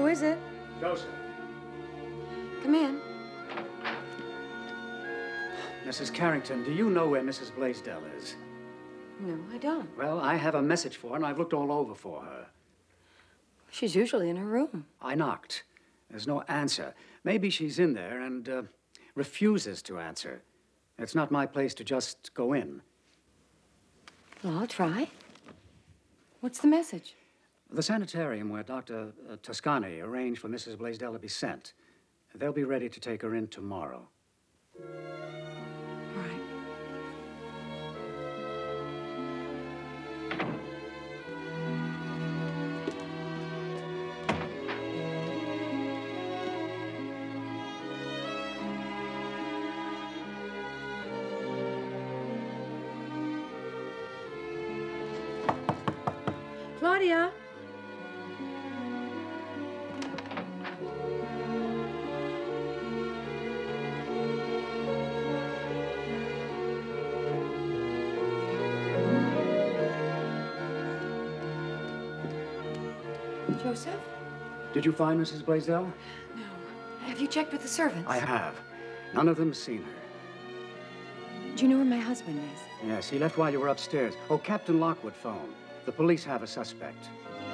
is it? Joseph. Come in. Mrs. Carrington, do you know where Mrs. Blaisdell is? No, I don't. Well, I have a message for her, and I've looked all over for her. She's usually in her room. I knocked. There's no answer. Maybe she's in there and refuses to answer. It's not my place to just go in. Well, I'll try. What's the message? The sanitarium where Dr. Toscani arranged for Mrs. Blaisdell to be sent. They'll be ready to take her in tomorrow. All right. Claudia. Joseph? Did you find Mrs. Blaisdell? No. Have you checked with the servants? I have. None of them seen her. Do you know where my husband is? Yes, he left while you were upstairs. Oh, Captain Lockwood phoned. The police have a suspect.